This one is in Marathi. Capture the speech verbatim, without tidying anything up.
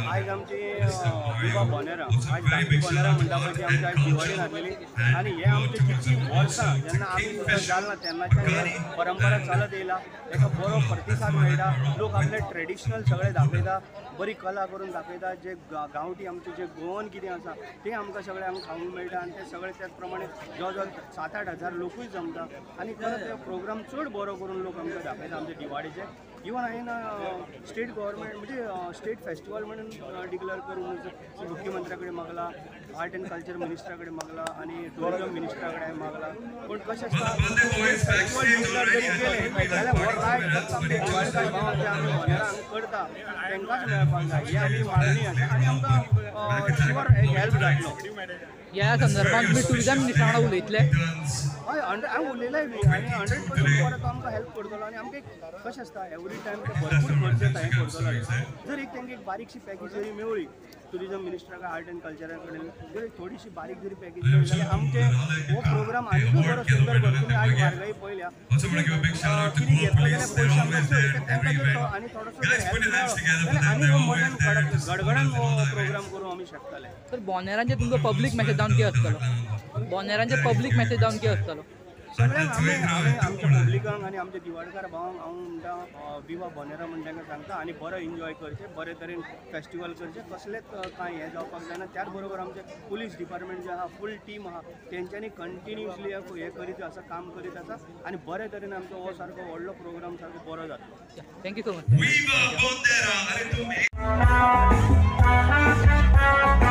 आज आमची विवा बोनेरा आज धाकटी बोनेरा म्हणटा पळय ती आमची आज दिवाळी घातलेली आनी हे आमचे कितली वर्सां जेन्ना आमी जालना तेन्नाच्यान परंपरा चालत येयला ताका बरो प्रतिसाद मेळटा लोक आपले ट्रेडिशनल सगळे दाखयता बरी कला करून दाखयता जे गांवठी आमचे जे गोवन कितें आसा तें आमकां सगळें आमकां खावंक मेळटा आनी ते सगळे त्याच प्रमाणे जवळ जवळ सात आठ हजार लोकूय जमता आनी खरंच ते प्रोग्राम चड बरो करून लोक आमकां दाखयता आमचे दिवाळीचे इवन हांवें स्टेट गव्हर्मेंट म्हणजे स्टेट फेस्टिवल म्हणून डिक्लेअर करून मुख्यमंत्र्या कडेन मागला आर्ट एंड कल्चर मिनिस्टरा कडेन मागला आनी टुरिजम मिनिस्टरा कडेन मागला पूण कशें आसता फेस्टिवल डिक्लेअर जरी केलें जाल्यार हो रायट फक्त आमच्या दिवाळीकार भावां जे आमी बोनेरां हांगा करता तांकांच मेळपाक जाय ही आमची मागणी आसा आनी आमकां शुअर एक हेल्प जातलो ह्या संदर्भात तुम्ही टुरिजम मिनिस्टरा वांगडा उलयतले हय हंड्रेड हांव उलयलाय बी आनी हंड्रेड पर्संट परत आमकां हेल्प करतलो आनी आमकां कशें आसता एवरी टायम ते भरपूर खर्च हें करतलो जर एक तांकां एक बारीकशी पॅकेज जरी मेळ्ळी टुरिजम मिनिस्टरा कडेन आर्ट एंड कल्चरा कडेन जर थोडीशी बारीक जरी पॅकेज मेळ्ळी जाल्यार आमचे हो प्रोग्राम आनीकूय बरो सुंदर करता तुमी आज म्हारगाई पळयल्या कितें घेतलो जाल्यार पयशे आमकां चड तांकां जर आनी थोडोसो जर हेल्प मेळ्ळो जाल्यार आनी हो मोठ्यान गडगडान हो प्रोग्राम करूं आमी शकतले तर बोनेरांचे तुमचो पब्लीक मेसेज जावन कितें आसतलो बोनेरांचे पब्लीक मेसेज जावन कितें आसतलो सगळ्यांक आमी हांवें आमच्या पब्लिकांक आनी आमच्या दिवाळकार भावांक हांव म्हणटा विवा बोनेरा म्हण तांकां सांगता आनी बरो एन्जॉय करचें बरे तरेन फेस्टिवल करचें कसलेंच कांय हें जावपाक जायना त्याच बरोबर आमचें पुलीस डिपार्टमेंट जें आहा फूल टीम आहा तेंच्यांनी कंटिन्युअसली हें करीत आसा काम करीत आसा आनी बरे तरेन आमचो हो सारको व्हडलो प्रोग्राम सारको बरो जातलो thank you so much Viva Bonera!